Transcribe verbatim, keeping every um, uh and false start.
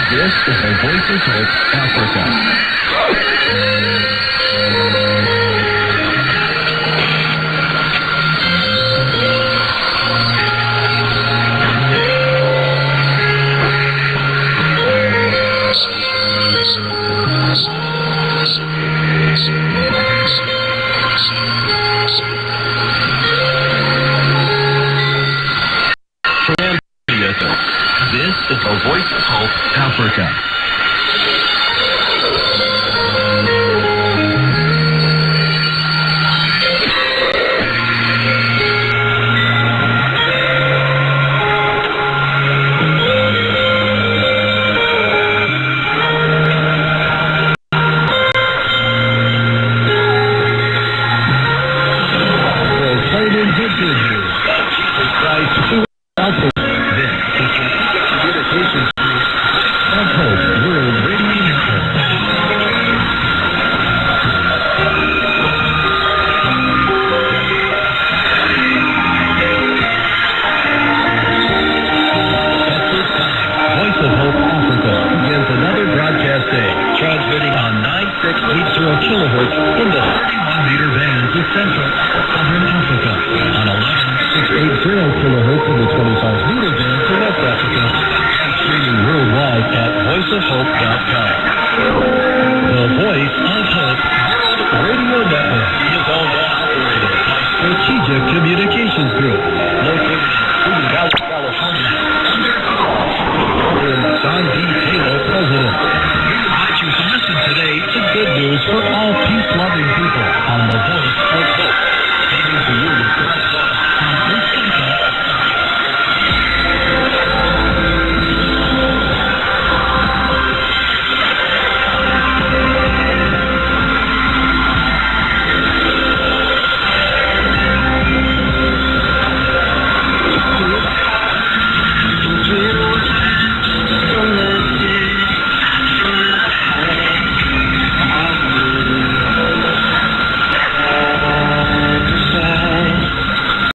This is the Voice of Hope Africa. This is the Voice of Hope Africa. Proclaiming good news. Jesus Christ throughout the This is the Communications Group of Hope World Radio Network. At this time, Voice of Hope Africa begins another broadcast day, transmitting on nine six eight zero kilohertz in the thirty-one meter bands of Central Southern Africa, on eleven six eight zero kilohertz in the twenty-five meter bands of West Africa, and streaming worldwide at voice of hope dot com. The Voice of Hope World Radio Network is owned and operated by Strategic Communications Group.